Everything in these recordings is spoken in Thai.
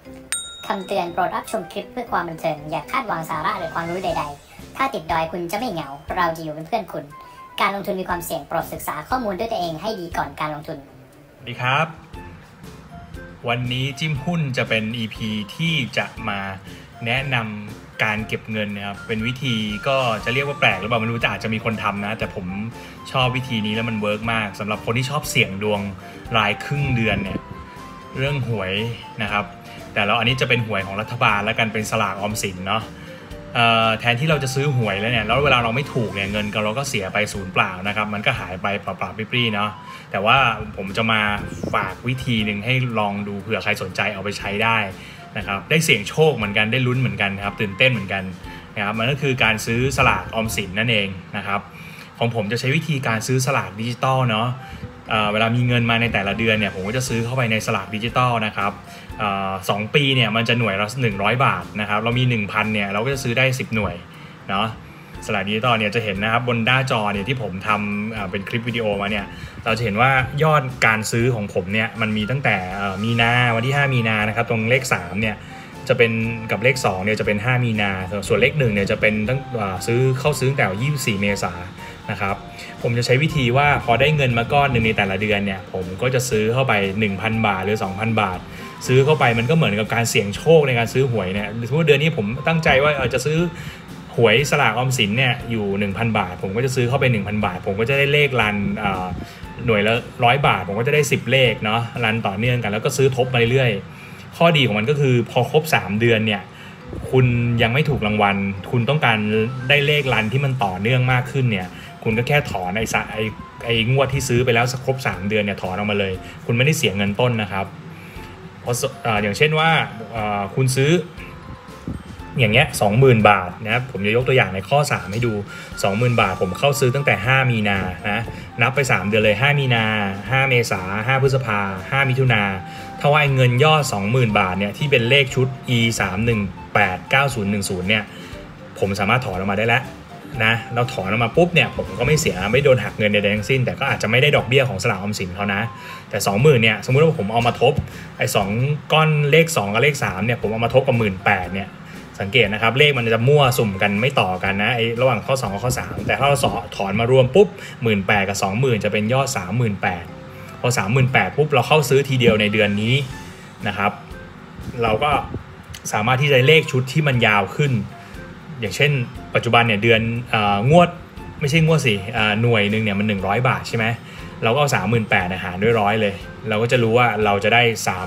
คำเตือนโปรดรับชมคลิปเพื่อความบันเทิงอย่าคาดหวังสาระหรือความรู้ใดๆถ้าติดดอยคุณจะไม่เหงาเราจะอยู่เป็นเพื่อนคุณการลงทุนมีความเสี่ยงโปรดศึกษาข้อมูลด้วยตัวเองให้ดีก่อนการลงทุนสวัสดีครับวันนี้จิ้มหุ้นจะเป็น EP ที่จะมาแนะนำการเก็บเงินนะครับเป็นวิธีก็จะเรียกว่าแปลกหรือเปล่าไม่รู้แต่อาจจะมีคนทำนะแต่ผมชอบวิธีนี้แล้วมันเวิร์กมากสำหรับคนที่ชอบเสี่ยงดวงรายครึ่งเดือนเนี่ยเรื่องหวยนะครับแต่แล้วอันนี้จะเป็นหวยของรัฐบาลและกันเป็นสลากออมสินเนาะแทนที่เราจะซื้อหวยแล้วเนี่ยแล้วเวลาเราไม่ถูกเนี่ยเงินเราก็เสียไปศูนย์เปล่านะครับมันก็หายไปเปล่าๆปรี้ๆเนาะแต่ว่าผมจะมาฝากวิธีหนึ่งให้ลองดูเผื่อใครสนใจเอาไปใช้ได้นะครับได้เสี่ยงโชคเหมือนกันได้ลุ้นเหมือนกันครับตื่นเต้นเหมือนกันนะครับมันก็คือการซื้อสลากออมสินนั่นเองนะครับของผมจะใช้วิธีการซื้อสลากดิจิตอลเนาะเวลามีเงินมาในแต่ละเดือนเนี่ยผมก็จะซื้อเข้าไปในสลากดิจิตอลนะครับ2 ปีเนี่ยมันจะหน่วยละ100 บาทนะครับเรามี 1,000 เนี่ยเราก็จะซื้อได้10 หน่วยเนาะสลากดิจิตอลเนี่ยจะเห็นนะครับบนหน้าจอเนี่ยที่ผมทำเป็นคลิปวิดีโอมาเนี่ยเราจะเห็นว่ายอดการซื้อของผมเนี่ยมันมีตั้งแต่มีนาวันที่5 มีนานะครับตรงเลข3เนี่ยจะเป็นกับเลข2เนี่ยจะเป็น5 มีนาส่วนเลข1เนี่ยจะเป็นตั้งเข้าซื้อตั้งแต่24 เมษายนนะครับผมจะใช้วิธีว่าพอได้เงินมาก้อนหนึ่งในแต่ละเดือนเนี่ยผมก็จะซื้อเข้าไป 1,000 บาทหรือ 2,000 บาทซื้อเข้าไปมันก็เหมือนกับการเสี่ยงโชคในการซื้อหวยเนี่ยสมมติเดือนนี้ผมตั้งใจว่าจะซื้อหวยสลากออมสินเนี่ยอยู่ 1,000 บาทผมก็จะซื้อเข้าไป 1,000 บาทผมก็จะได้เลขรันหน่วยละ100 บาทผมก็จะได้10 เลขเนาะรันต่อเนื่องกันแล้วก็ซื้อทบมาเรื่อยๆข้อดีของมันก็คือพอครบ3 เดือนเนี่ยคุณยังไม่ถูกรางวัลคุณต้องการได้เลขรันที่มันต่อเนื่องมากขึ้นเนี่ยคุณก็แค่ถอนไอ้งวดที่ซื้อไปแล้วสักครบ3 เดือนเนี่ยถอนออกมาเลยคุณไม่ได้เสียเงินต้นนะครับเพราะอย่างเช่นว่าคุณซื้ออย่างเงี้ย 20,000 บาทนะครับผมจะยกตัวอย่างในข้อ3ให้ดู 20,000 บาทผมเข้าซื้อตั้งแต่5 มีนานะนับไป3 เดือนเลย5 มีนา5 เมษา5 พฤษภา5 มิถุนาถ้าว่าเงินยอด 20,000 บาทเนี่ยที่เป็นเลขชุด E3189010 เนี่ยผมสามารถถอนออกมาได้แล้วนะเราถอนออกมาปุ๊บเนี่ยผมก็ไม่เสียไม่โดนหักเงินใดๆทั้งสิ้นแต่ก็อาจจะไม่ได้ดอกเบี้ยของสลากออมสินเขานะแต่ 20,000 เนี่ยสมมุติว่าผมเอามาทบไอ้2ก้อนเลข2กับเลข3เนี่ยผมเอามาทบกับ 18,000 เนี่ยสังเกตนะครับเลขมันจะมั่วสุ่มกันไม่ต่อกันนะไอ้ระหว่างข้อ2กับข้อ3แต่ถ้าเราถอนมารวมปุ๊บ 18,000 กับ 20,000 จะเป็นยอด 38,000 พอ 38,000 ปุ๊บเราเข้าซื้อทีเดียวในเดือนนี้นะครับเราก็สามารถที่จะเลขชุดที่มันยาวขึ้นอย่างเช่นปัจจุบันเนี่ยเดือนงวดไม่ใช่งวดสิหน่วยนึงเนี่ยมัน100 บาทใช่ไหมเราก็เอา 38,000 หารด้วย100เลยเราก็จะรู้ว่าเราจะได้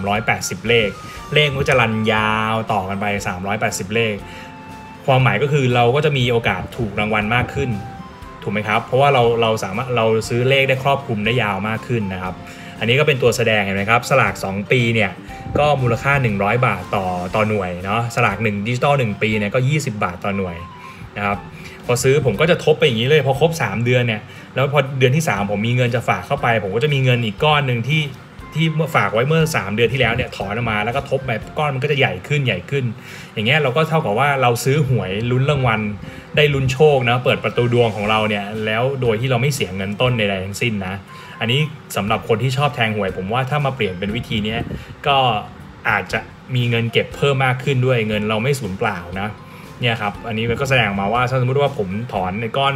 380 เลขก็จะรันยาวต่อกันไป380 เลขความหมายก็คือเราก็จะมีโอกาสถูกรางวัลมากขึ้นถูกไหมครับเพราะว่าเราสามารถเราซื้อเลขได้ครอบคลุมได้ยาวมากขึ้นนะครับอันนี้ก็เป็นตัวแสดงเห็นไหมครับสลาก2 ปีเนี่ยก็มูลค่า100 บาทต่อหน่วยเนาะสลาก1ดิจิตอล1 ปีเนี่ยก็20 บาทต่อหน่วยนะครับพอซื้อผมก็จะทบไปอย่างนี้เลยพอครบ3 เดือนเนี่ยแล้วพอเดือนที่3ผมมีเงินจะฝากเข้าไปผมก็จะมีเงินอีกก้อนนึงที่เมื่อฝากไว้เมื่อ3 เดือนที่แล้วเนี่ยถอนออกมาแล้วก็ทบไปก้อนมันก็จะใหญ่ขึ้นอย่างเงี้ยเราก็เท่ากับว่าเราซื้อหวยลุ้นรางวัลได้ลุ้นโชคนะเปิดประตูดวงของเราเนี่ยแล้วโดยที่เราไม่เสียเงินต้นใดๆทั้งสิ้นนะอันนี้สำหรับคนที่ชอบแทงหวยผมว่าถ้ามาเปลี่ยนเป็นวิธีนี้ก็อาจจะมีเงินเก็บเพิ่มมากขึ้นด้วยเงินเราไม่สูญเปล่านะเนี่ยครับอันนี้มันก็แสดงมาว่าถ้าสมมติว่าผมถอนในก้อน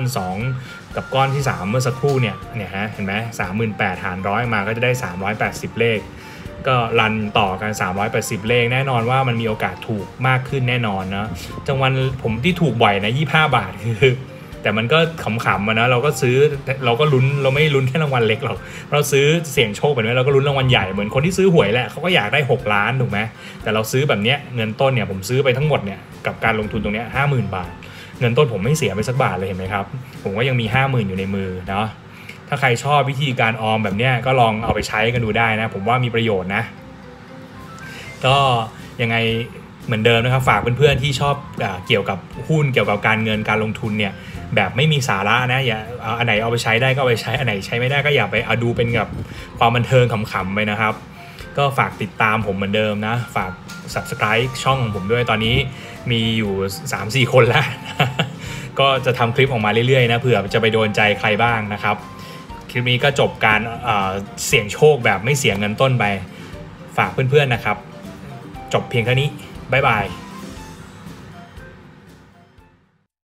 2กับก้อนที่3เมื่อสักครู่เนี่ยฮะเห็นไหม38,000 หาร100มาก็จะได้380 เลขก็รันต่อกัน380 เลขแน่นอนว่ามันมีโอกาสถูกมากขึ้นแน่นอนนะจังหวะผมที่ถูกบ่อยนะ25 บาทคือแต่มันก็ขำๆนะเราก็ซื้อเราก็ลุ้นเราไม่ลุ้นแค่รางวัลเล็กหรอกเราซื้อเสี่ยงโชคแบบนี้เราก็ลุ้นรางวัลใหญ่เหมือนคนที่ซื้อหวยแหละเขาก็อยากได้6 ล้านถูกไหมแต่เราซื้อแบบเนี้ยเงินต้นเนี่ยผมซื้อไปทั้งหมดเนี่ยกับการลงทุนตรงนี้ 50,000 บาทเงินต้นผมไม่เสียไปสักบาทเลยเห็นไหมครับผมก็ยังมี 50,000 อยู่ในมือเนาะถ้าใครชอบวิธีการออมแบบเนี้ยก็ลองเอาไปใช้กันดูได้นะผมว่ามีประโยชน์นะก็ยังไงเหมือนเดิมนะครับฝากเพื่อนๆที่ชอบเกี่ยวกับหุ้นเกี่ยวกับการเงินการลงทุนเนี่ยแบบไม่มีสาระนะอย่าอันไหนเอาไปใช้ได้ก็เอาไปใช้อันไหนใช้ไม่ได้ก็อย่าไปดูเป็นกับความบันเทิงขำๆไปนะครับก็ฝากติดตามผมเหมือนเดิมนะฝาก Subscribe ช่องของผมด้วยตอนนี้มีอยู่ 3-4 คนแล้ว ก็จะทำคลิปออกมาเรื่อยๆนะเผื่อจะไปโดนใจใครบ้างนะครับคลิปนี้ก็จบการเสี่ยงโชคแบบไม่เสียเงินต้นไปฝากเพื่อนๆนะครับจบเพียงเท่านี้บ๊ายบาย